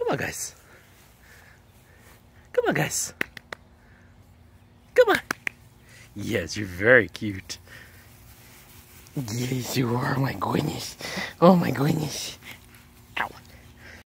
on, guys. Come on, guys. Come on. Yes, you're very cute. Yes, you are. Oh my goodness. Oh my goodness.